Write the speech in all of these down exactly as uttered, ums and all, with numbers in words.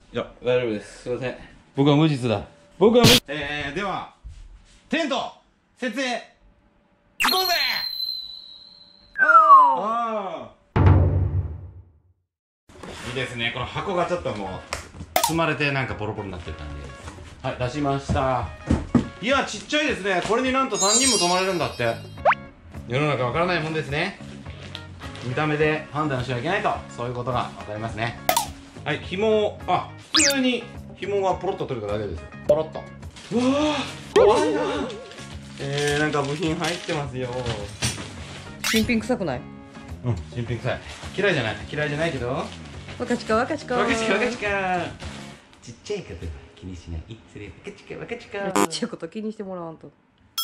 いや、大丈夫です。すいません。僕は無実だ。僕は無実。えー、では、テント、設営、行こうぜ。ああ。いいですね。この箱がちょっともう、積まれてなんかボロボロになってる感じです。はい、出しました。いや、ちっちゃいですね。これになんとさんにんも泊まれるんだって。世の中わからないもんですね。見た目で判断しちゃいけないと、そういうことがわかりますね。はい、紐を、あ、普通に紐がポロッと取れただけですよ。ポロッと。うわー、怖いな。えー、なんか部品入ってますよ。 新品臭くない？ うん、新品臭い。嫌いじゃない、嫌いじゃないけど。 ワカチカワカチカ。 ワカチカワカチカ。ちっちゃいこと気にしない。いつれワカチカワカチカ。 ちっちゃいこと気にしてもらわんと。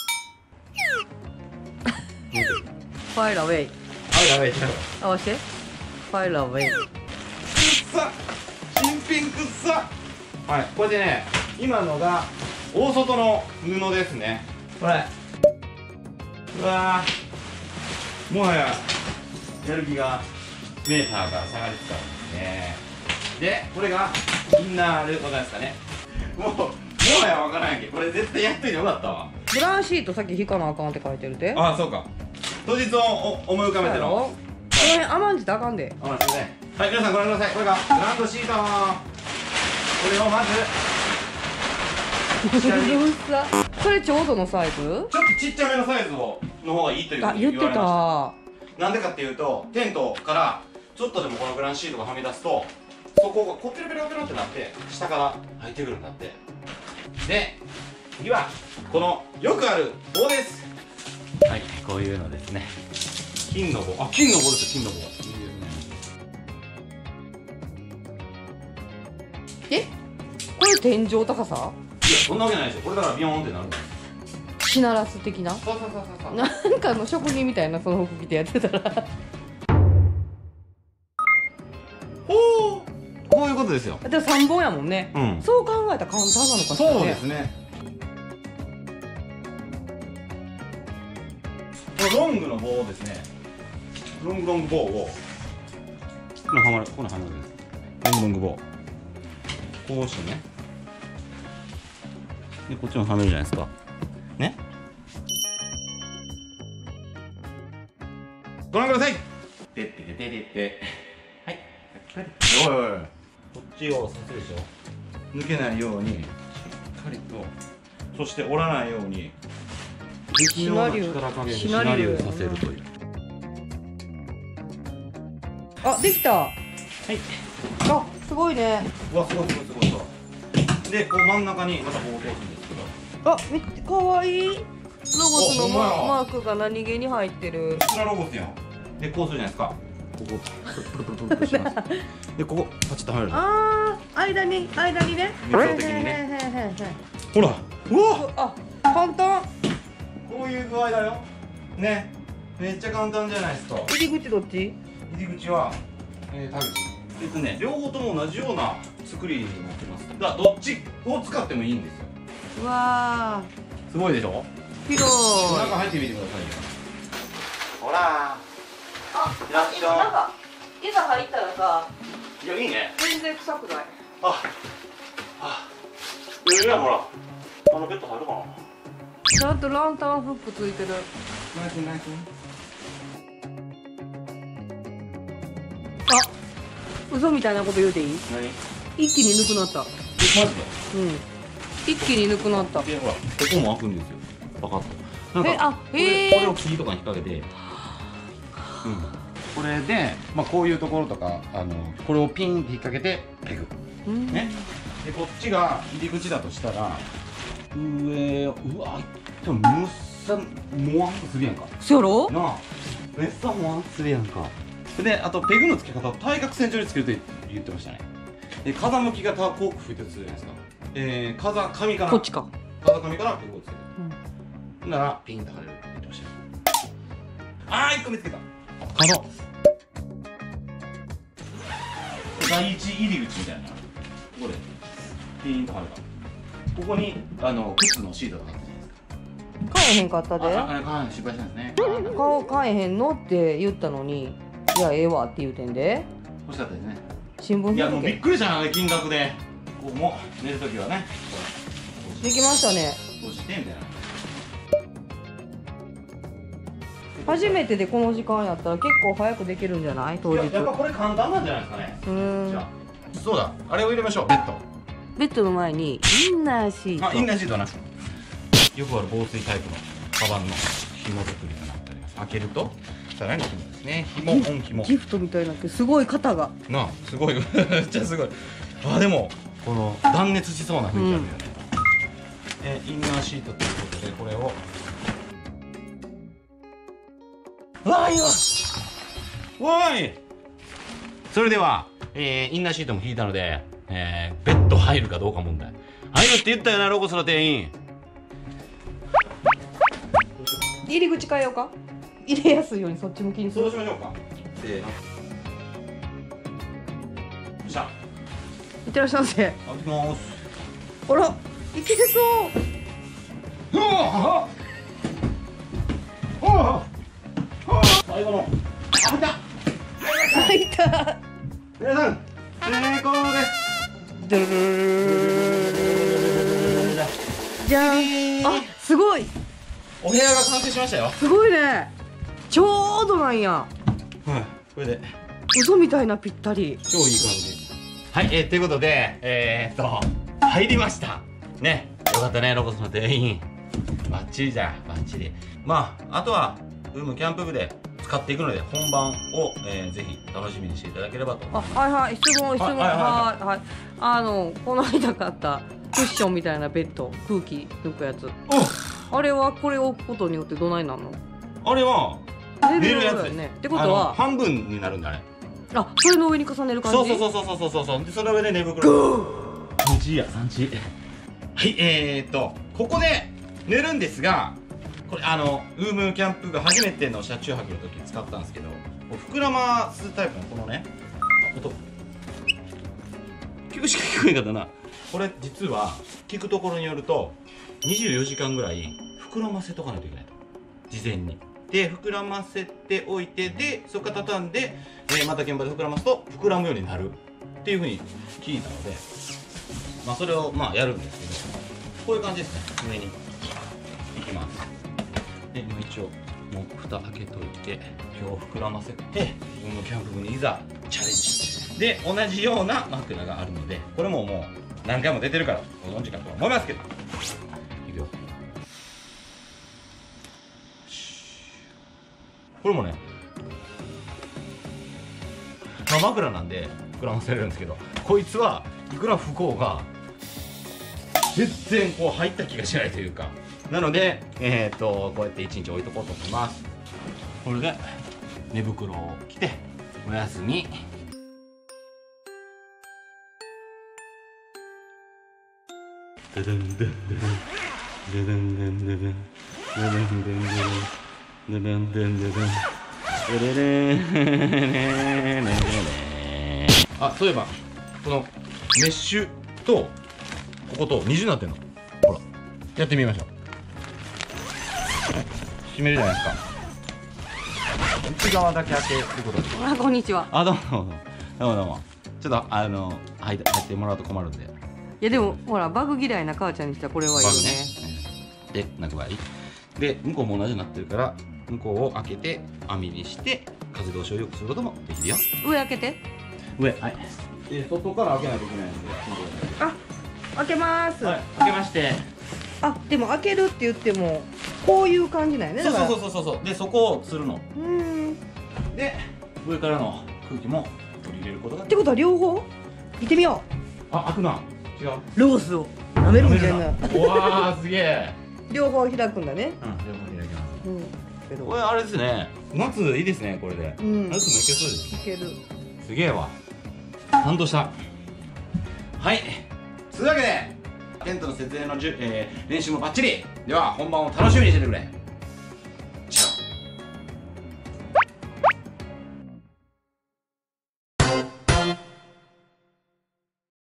ファイラーウェイ。 あ、やばい、ちゃう。 合わせて。ファイラーウェイ。 くっさ。新品くっさ。はい、これでね、今のが大外の布ですね。これ。うわー、もはややる気がメーターが下がりつつあるんですね。で、これがインナーでございますかね。もう、もはやわからんやんけ。これ絶対やっといてよかったわ。 ブランシートさっき引かなあかんって書いてるで。 ああ、そうか。当日を思い浮かべての。 この辺甘んじてあかんで。 あ、すいません。はい、皆さんご覧ください。これがグランドシート。これをまず下にうっさ。これちょうどのサイズ？ ちょっとちっちゃめのサイズをの方がいいというふうあ、 に言って言われました。 た。 なんでかっていうと、テントからちょっとでもこのグランシートがはみ出すと、そこがこうペロペロペロってなって下から入ってくるんだって。で、次はこのよくある棒です。はい、こういうのですね。金の棒、あ、金の棒ですよ。金の棒。いいですね。 え？これ天井高さ？ いや、そんなわけないですよ。これだからビヨーンってなるんです。 シナラス的な？ そうそうそうそう。 なんかの職人みたいなその服着てやってたらほう、こういうことですよ。 でもさんぼんやもんね、 うん、 そう考えたら簡単なのかしらね。 そうですね。このロングの棒をですね、ロングロング棒をこのはまる、このはまるです。ロングロング棒こうしてね、でこっちもはめるじゃないですかね。ご覧ください。てっててててて、はい、おいおいおい、こっちをさせるでしょ。抜けないようにしっかりと、そして折らないように絶妙な力加減でしなりをさせるという。 あ、できた。 はい。 あ、すごいね。 うわ、すごいすごいすごいすごい。で、こう真ん中にまた棒を通すんですけど。 あ、めっちゃかわいい。ロゴスのほんまやママークが何気に入ってる。 こちらロゴスやん。で、こうするじゃないですか。ここプルプルプルプルします。で、ここパチッとはめる。 ああ、間に間にね。 理想的にね。 へへへへへ。 ほら。うわ。 あ、簡単。 こういう具合だよ。ね。めっちゃ簡単じゃないですか。 入り口どっち？ 入り口は、えー、田口。えっとね、両方とも同じような作りになってます。だからどっちを使ってもいいんですよ。 うわすごいでしょ。 ー、広い。 中入ってみてくださいよ。ほらー。 あ、 やっと。 なんかいざ入ったらさ、 いや、いいね。 全然臭くない。 あ、あ、いや、ほら。あのベッド入るかな。 ちゃんとランタンフックついてる。 ナイスナイス。 あ、嘘みたいなこと言うていい？ 何？ 一気にぬくなった。 え、マジで？ うん。一気にぬくなった。 で、ほら、ここも開くんですよ。パカッと。なんか、 え、あ、 これ、 へこれをえ。 釘とかに引っ掛けて。うん。これで、まあ、こういうところとか、あの、これをピンって引っ掛けて、ペグ。 うんね。で、こっちが入り口だとしたら。上、うわ、でも、むっさ、もわんとするやんか。 そやろ？ なあ、めっさもわんとするやんか。で、あとペグの付け方を対角線上につけると言ってましたね。で、風向きがこう吹いてるじゃないですか。えー、風上から。 こっちか。 風上からペグをつける。 うん。 なら、ピンと張れるって言ってましたよ。あー、一個見つけた。角。第一入り口みたいな。ここで、ピンと張れた。ここに、あの、靴のシートがあったじゃないですか。 買えへんかったで。 あ、あ、失敗したんですね。 顔買えへんのって言ったのに、いや、ええわって言うてんで。 欲しかったですね。 新聞いや、もうび見とけ。 っくりしたな、金額で。 ここも寝るときはねできましたね。 こうしてみたいな。 初めてでこの時間やったら結構早くできるんじゃない？当日。 いややっぱこれ簡単なんじゃないですかね。 うーん。 じゃあそうだ、あれを入れましょう。ベッド。 ベッドの前にインナーシート。 あ、インナーシートな。よくある防水タイプのカバンの紐作りとなっております。開けるとさらに紐ですね。紐、本紐。 ギフトみたいになってすごい肩が。 なあ、すごいめっちゃすごい。あ、でもこの断熱しそうな雰囲気あるよね。えインナーシートということでこれを。わーいわ。わーい。それでは、えー、インナーシートも引いたので、えー、ベッド入るかどうか問題。入るって言ったよな、ロゴスの店員。 入り口変えようか。入れやすいようにそっち向きにする。 そうしましょうか。せーの。よっしゃ。 いってらっしゃいませ。 開けます。 あら、いけてそう。 うわあ。最後の。開いた。 開いた。 皆さん、成功です。 ドゥルルルルルルじゃん。あ、すごい。 お部屋が完成しましたよ。 すごいね。ちょうどなんや。 はい、これで嘘みたいなぴったり。 超いい感じ。はい、えー、ということで、えー、っと入りました。ね、よかったね、ロゴスの店員。バッチリじゃん、バッチリ。まあ、あとはウームキャンプ部で使っていくので、本番を、えー、ぜひ楽しみにしていただければと思います。 あ、はいはい、質問質問。 はいはいはいはいはい。あのこの間買ったクッションみたいなベッド、空気抜くやつ。あれはこれを置くことによってどないなの？ あれは寝寝るやつよね。ってことあのは、 半分になるんだね。 あ、それの上に重ねる感じ。 そうそうそうそうそうそうそう。でその上で寝袋。さんちやさんち。はい、えー、っとここで寝るんですが、これあのウームキャンプが初めての車中泊の時使ったんですけど、こう膨らますタイプのこのね音結構しか聞こえなかったな。これ実は聞くところによるとにじゅうよじかんぐらい膨らませとかないといけないと、事前に。で膨らませておいて、でそこから畳んで、えー、また現場で膨らますと膨らむようになるっていうふうに聞いたので、まあそれをまあやるんですけど、こういう感じですね。上にいきます。でもう一応もう蓋開けといて、今日膨らませて、ウームキャンプ部にいざチャレンジで、同じような枕があるので、これももう何回も出てるからご存知かと思いますけど、いくよ。これもね、まあ、枕なんで膨らませれるんですけど、こいつはいくら不幸が全然こう入った気がしないというか、なのでえっ、ー、とこうやっていちにち置いとこうと思います。これで寝袋を着ておやすみ。ドゥドゥンドゥンドゥドゥンドゥドゥンドゥンドゥドゥンドゥドゥンドゥンドゥドゥンドゥドゥンドゥンドゥンドゥドゥン。あ、そういえばこのメッシュとここと二重になってんの。ほら、やってみましょう。閉めるじゃないですか。内側だけ開けることで。 あ、こんにちは。 あ、どうもどうもどうもどうも。ちょっとあの入って入ってもらうと困るんで。 いやでもほら、バグ嫌いな母ちゃんにしたらこれはいいよね。 で、なんかはいい。で、向こうも同じになってるから、向こうを開けて網にして風通しを良くすることもできるよ。 上開けて。 上、はい。で、外から開けないといけないので。 あ、開けます。 はい、開けまして。 あ、でも開けるって言ってもこういう感じなんやね。 そうそうそうそうそう。で、そこをするの。 う。うん。 で、上からの空気も取り入れることがってことは両方行ってみよう。あ、開くな。違う。 う。ロースを舐めるみたいな。 うわー、すげえ。 両方開くんだね。 うん、両方開きます。 うん。けどこれあれですね。夏いいですね、これで。 うん。 夏もいけそうですね。 いける。 すげえわ。感動した。はい。というわけで、テントの設営のじゅ、えー、練習もバッチリ。では本番を楽しみにしててくれ。